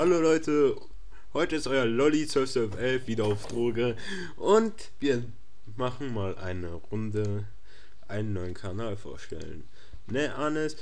Hallo Leute, heute ist euer Lolli 1211 wieder auf Droge und wir machen mal eine Runde, einen neuen Kanal vorstellen. Ne, Arnes?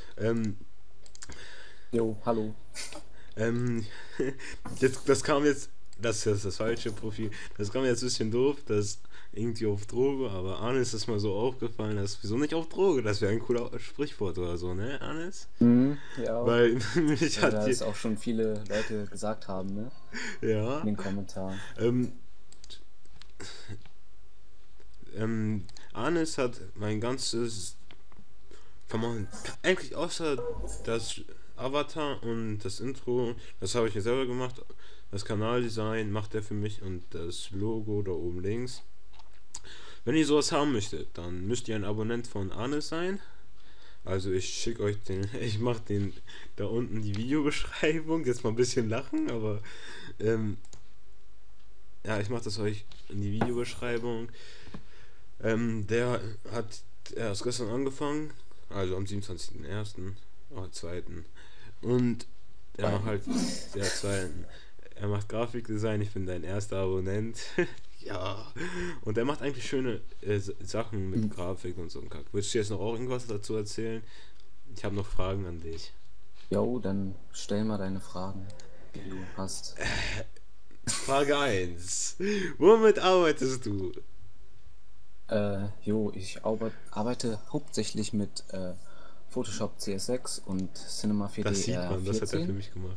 Jo, hallo. Ähm, das kam jetzt, das ist das falsche Profil, das kam jetzt ein bisschen doof, das irgendwie auf Droge, aber Arnes ist mal so aufgefallen, dass wieso nicht auf Droge, das wäre ein cooler Sprichwort oder so, ne, Arnes? Ja, Weil mich weil hat die, das auch schon viele Leute gesagt haben, ne? ja, In den Kommentaren. ähm, Arnes hat mein ganzes, kann man, eigentlich außer das Avatar und das Intro, das habe ich mir selber gemacht. Das Kanaldesign macht er für mich und das Logo da oben links. Wenn ihr sowas haben möchtet, dann müsst ihr ein Abonnent von Arnes sein. Also ich schicke euch den, ich mache den da unten die Videobeschreibung. Jetzt mal ein bisschen lachen, aber ja, ich mache das euch in die Videobeschreibung. Der hat erst gestern angefangen, also am 27.01. oder 2. Und er macht Beiden. halt der 2. Er macht Grafikdesign, ich bin dein erster Abonnent. Ja. Und er macht eigentlich schöne Sachen mit Hm. Grafik und so ein Kack. Willst du jetzt noch auch irgendwas dazu erzählen? Ich habe noch Fragen an dich. Jo, dann stell mal deine Fragen, die du hast. Frage eins: Womit arbeitest du? Ich arbeite hauptsächlich mit Photoshop CS6 und Cinema Das 4D sieht man, das hat er für R14. mich gemacht.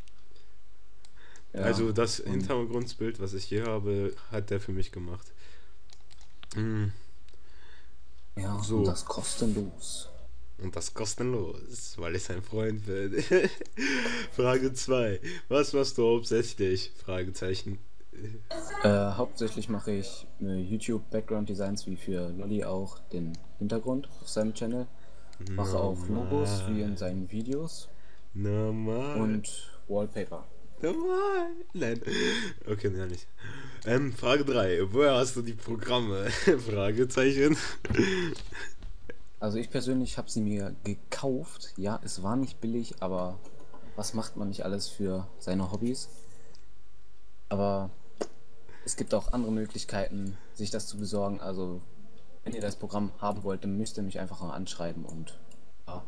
Ja, Also das und Hintergrundbild, was ich hier habe, hat der für mich gemacht. Mm, ja, und so, das kostenlos. und das kostenlos, weil ich sein Freund bin. Frage 2: Was machst du hauptsächlich? Fragezeichen. Hauptsächlich mache ich YouTube Background Designs wie für Lolli auch den Hintergrund auf seinem Channel. Mache auch Logos wie in Normal. seinen Videos Normal. und Wallpaper. Normal. Nein. Okay, nein, nicht. Frage 3: Woher hast du die Programme? Fragezeichen. Also ich persönlich habe sie mir gekauft. Ja, es war nicht billig, aber was macht man nicht alles für seine Hobbys? Aber es gibt auch andere Möglichkeiten, sich das zu besorgen. Also wenn ihr das Programm haben wollt, dann müsst ihr mich einfach mal anschreiben und ja.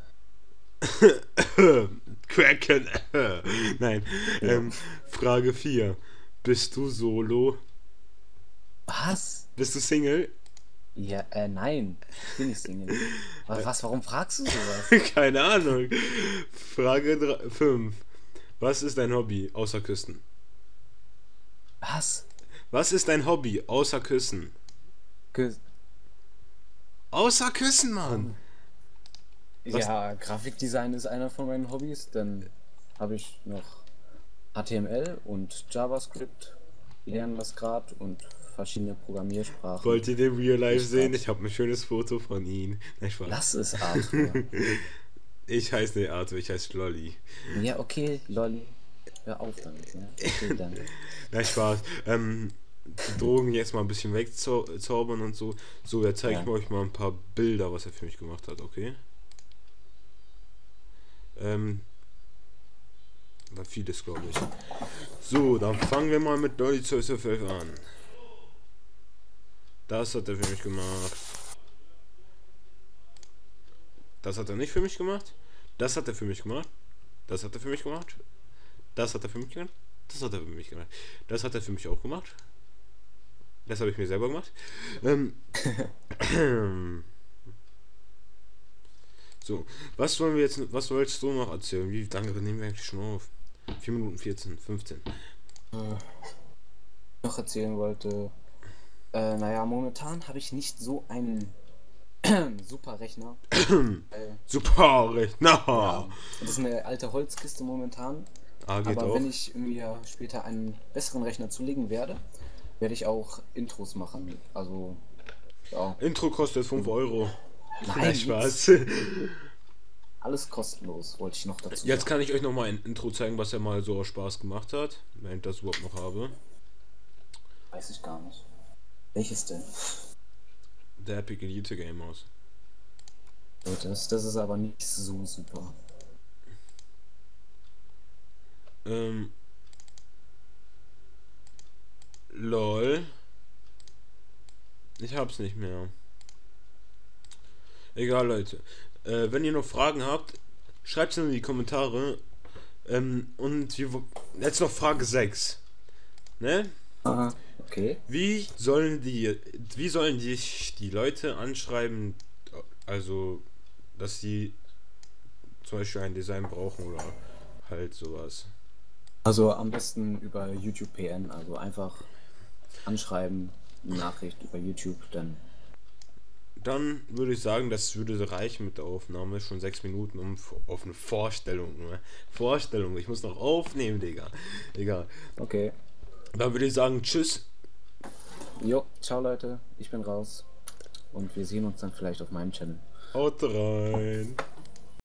Cracken. Nein. Jo. Frage 4: Bist du solo? Was? Bist du Single? Ja, nein, ich bin nicht Single. Warum fragst du sowas? Keine Ahnung. Frage 5: Was ist dein Hobby außer Küssen? Was? Was ist dein Hobby außer Küssen? Ge Außer Küssen, Mann! um, Was? ja, Grafikdesign ist einer von meinen Hobbys. Dann habe ich noch HTML und JavaScript, lernen das gerade und verschiedene Programmiersprachen. Wollt ihr den Real Life Ich sehen? gerade. Ich habe ein schönes Foto von ihm. Nein, Spaß. Lass es, Arthur. Ich heiße nicht Arthur, ich heiße Lolli. Ja, okay, Lolli. Hör auf damit, ne? Okay, dann. Nein, Spaß. Die Drogen jetzt mal ein bisschen wegzaubern und so. So, jetzt zeige ich Ja. euch mal ein paar Bilder, was er für mich gemacht hat, okay? War vieles, glaube ich. So, dann fangen wir mal mit Lolli 1211 an. Das hat er für mich gemacht. Das hat er nicht für mich gemacht. Das hat er für mich gemacht. Das hat er für mich gemacht. Das hat er für mich gemacht. Das hat er für mich gemacht. Das hat er für mich auch gemacht. Das habe ich mir selber gemacht. Ähm, so, was wolltest du noch erzählen? Wie lange nehmen wir eigentlich schon auf? 4 Minuten 14, 15. Äh, noch erzählen wollte. Naja, momentan habe ich nicht so einen super Rechner. Super, recht. Ja, Na. das ist eine alte Holzkiste momentan. Ah, geht Aber wenn auch. ich mir später einen besseren Rechner zulegen werde, werde ich auch Intros machen. Also, ja. Intro kostet 5 Euro. Nein, Nein, nix. Spaß. Alles kostenlos, wollte ich noch dazu Jetzt sagen. kann ich euch noch mal ein Intro zeigen, was er mal so aus Spaß gemacht hat. Wenn ich das überhaupt noch habe. Weiß ich gar nicht. Welches denn? Der Epic Elite Gamers. Das ist aber nicht so super. Ähm, lol. Ich hab's nicht mehr. Egal, Leute. Wenn ihr noch Fragen habt, schreibt sie in die Kommentare. Und jetzt noch Frage 6. Ne? Aha, okay. Wie sollen dich die Leute anschreiben, also, dass sie zum Beispiel ein Design brauchen oder halt sowas? Also am besten über YouTube PN, also einfach anschreiben, eine Nachricht über YouTube, dann. Dann würde ich sagen, das würde reichen mit der Aufnahme. Schon 6 Minuten auf eine Vorstellung. Ne? Vorstellung, ich muss noch aufnehmen, Digga. Egal. Okay. Dann würde ich sagen, tschüss. Jo, ciao Leute, ich bin raus. Und wir sehen uns dann vielleicht auf meinem Channel. Haut rein.